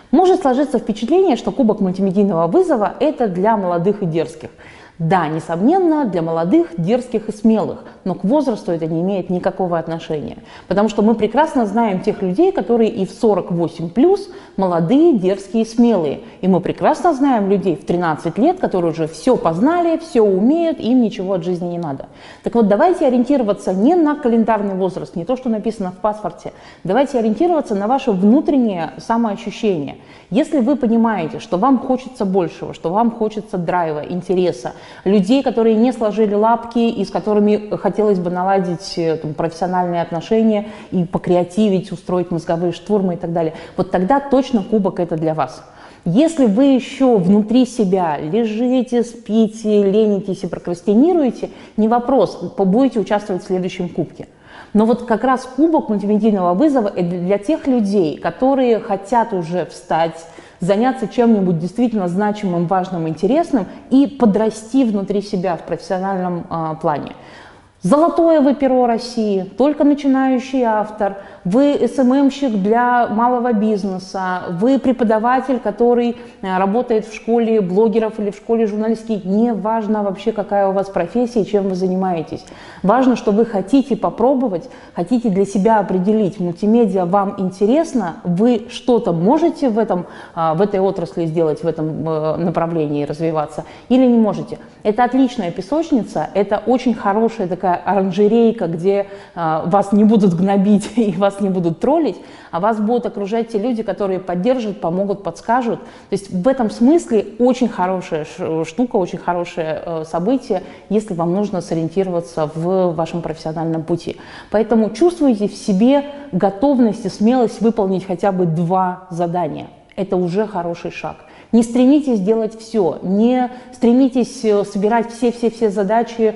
Может сложиться впечатление, что Кубок мультимедийного вызова – это для молодых и дерзких. Да, несомненно, для молодых, дерзких и смелых, но к возрасту это не имеет никакого отношения. Потому что мы прекрасно знаем тех людей, которые и в 48+, молодые, дерзкие и смелые. И мы прекрасно знаем людей в 13 лет, которые уже все познали, все умеют, им ничего от жизни не надо. Так вот, давайте ориентироваться не на календарный возраст, не то, что написано в паспорте. Давайте ориентироваться на ваше внутреннее самоощущение. Если вы понимаете, что вам хочется большего, что вам хочется драйва, интереса, людей, которые не сложили лапки и с которыми хотелось бы наладить профессиональные отношения и покреативить, устроить мозговые штурмы и так далее, вот тогда точно Кубок это для вас. Если вы еще внутри себя лежите, спите, ленитесь и прокрастинируете, не вопрос, будете участвовать в следующем Кубке. Но вот как раз Кубок мультимедийного вызова – это для тех людей, которые хотят уже встать, заняться чем-нибудь действительно значимым, важным, интересным и подрасти внутри себя в профессиональном плане. Золотое вы перо России, только начинающий автор, вы СММщик для малого бизнеса, вы преподаватель, который работает в школе блогеров или в школе журналистики. Не важно вообще, какая у вас профессия и чем вы занимаетесь. Важно, что вы хотите попробовать, хотите для себя определить, мультимедиа вам интересно, вы что-то можете в этой отрасли сделать, в этом направлении развиваться или не можете. Это отличная песочница, это очень хорошая такая оранжерейка, где вас не будут гнобить и вас не будут троллить, а вас будут окружать те люди, которые поддержат, помогут, подскажут. То есть в этом смысле очень хорошая штука, очень хорошее событие, если вам нужно сориентироваться в вашем профессиональном пути. Поэтому чувствуйте в себе готовность и смелость выполнить хотя бы 2 задания. Это уже хороший шаг. Не стремитесь делать все, не стремитесь собирать все задачи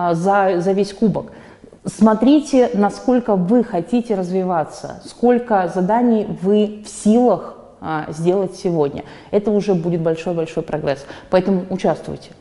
за весь кубок. Смотрите, насколько вы хотите развиваться, сколько заданий вы в силах сделать сегодня. Это уже будет большой-большой прогресс. Поэтому участвуйте.